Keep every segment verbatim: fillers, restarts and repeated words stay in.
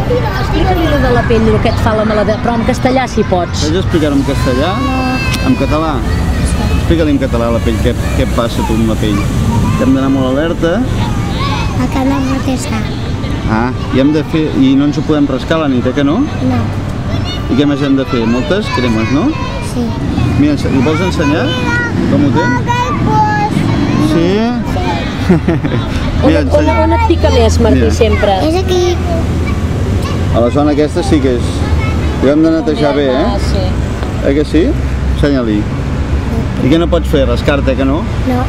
Explica-li allò de la pell, el que et fa la malaltia, però en castellà si pots. Saps explicar-ho en castellà? No. En català? Explica-li en català la pell, què, què passa tu amb la pell. Que hem d'anar molt alerta. A que no mateixar. Ah, i hem de fer, i no ens ho podem rascar a la nit, eh que no? No. I què més hem de fer? Moltes cremes, no? Sí. Mira, ho vols ensenyar? Com ho tens? Sí? Mira, on, on et pica més, Martí, Mira. sempre? És aquí. A la zona aquesta sí que és... Ho hem de netejar bé, eh? Sí. Eh que sí? Ensenya-li. I què no pots fer? Rascar-te, que no? No.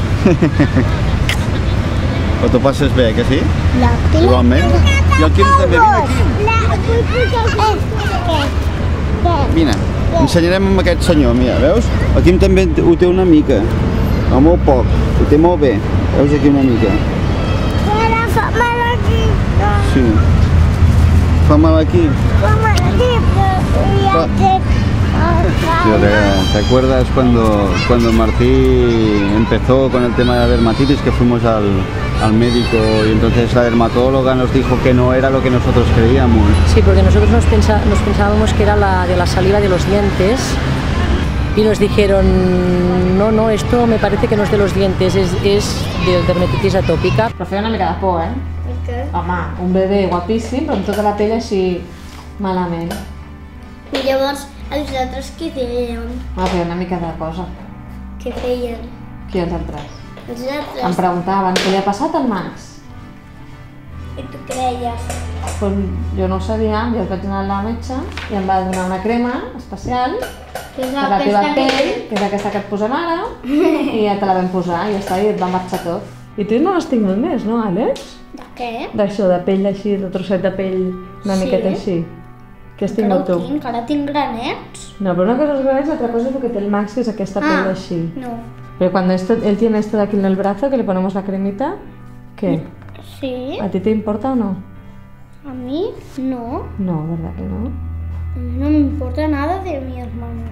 O t'ho passes bé, que sí? No. Igualment. I el Quim també, vine aquí. Vine, ensenyarem amb aquest senyor, mira, veus? El Quim també ho té una mica, no molt poc, ho té molt bé. Veus aquí una mica? Però fa mal aquí. Sí. Fa mal aquí? Fa mal aquí, però ja ¿Te acuerdas cuando, cuando Martí empezó con el tema de la dermatitis, que fuimos al, al médico y entonces la dermatóloga nos dijo que no era lo que nosotros creíamos? Sí, porque nosotros nos, pensa, nos pensábamos que era la de la saliva de los dientes y nos dijeron, no, no, esto me parece que no es de los dientes, es, es de dermatitis atópica. Però feia una mica de por, eh? Per què? Home, un bebè guapíssim, però amb tota la pell així malament. I llavors els altres què deien? Va fer una mica de cosa. Què feien? Qui els altres? Els altres? Em preguntaven què li ha passat al Max. I tu creies? Pues jo no ho sabia, jo vaig anar a la metge i em va donar una crema especial Que és per la teva aquesta pell, que és aquesta que et posem ara, i ja te la vam posar i ja està, i et va marxar tot. I tu no has tingut més, no, Àlex? De què? D'això, de pell així, de trosset de pell una Sí. miqueta així. Què has tingut tu? Tinc, encara tinc granets. No, pero una cosa es grandes, otra cosa es lo que tiene el Max, que es esta pell Ah, así. no. Pero cuando esto, él tiene esto de aquí en el brazo, que le ponemos la cremita, ¿qué? Sí. ¿A ti te importa o no? A mí no. No, ¿verdad que no? No me importa nada de mi hermano.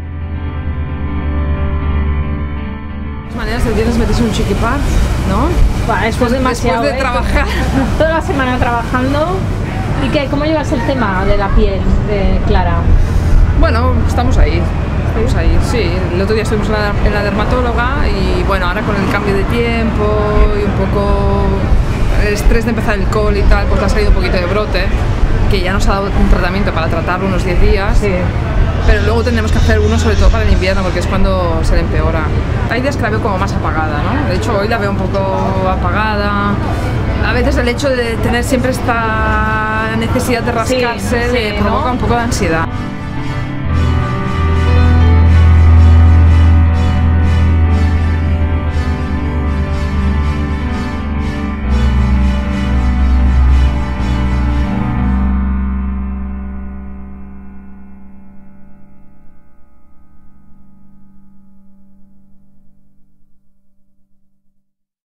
De todas maneras, el viernes metes un chiquipar, ¿no? Bah, es pues demasiado, Después de ¿eh? trabajar. Toda la semana trabajando. ¿Y qué? ¿Cómo llevas el tema de la piel de Clara? Bueno, estamos ahí. Estamos ahí, sí. El otro día estuvimos en la, en la dermatóloga y bueno, ahora con el cambio de tiempo y un poco el estrés de empezar el col y tal, pues le ha salido un poquito de brote, que ya nos ha dado un tratamiento para tratarlo unos diez días. Sí. Pero luego tendremos que hacer uno sobre todo para el invierno porque es cuando se le empeora. Hay días que la veo como más apagada, ¿no? De hecho hoy la veo un poco apagada. A veces el hecho de tener siempre esta necesidad de rascarse Sí, le sí, provoca ¿no? un poco de ansiedad.